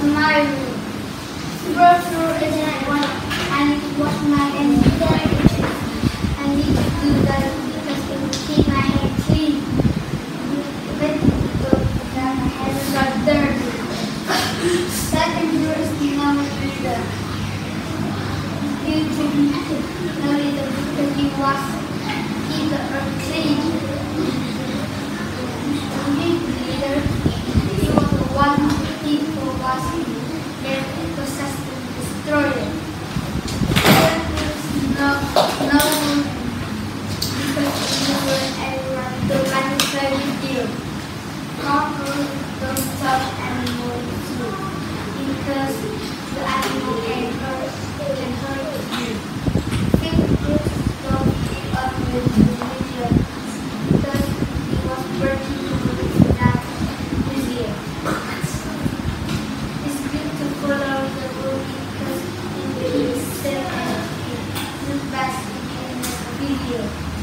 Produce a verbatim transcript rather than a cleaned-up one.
my brochure is in one, and it was my invitation. I need to do that because it will keep my hair clean. But that my hair got dirty. Second drawer is no leader. You can no leader because he was keep the earth clean. Leader, he was the one who people was there possessed to destroy it. No, no, because you and everyone don't like to play with you. Not rules don't stop animals too, because the animal can hurt, can hurt you. Fifth rules don't keep up with the religion, because he was working to believe that museum. It's good to follow the rule because it is safe and it is best in the video.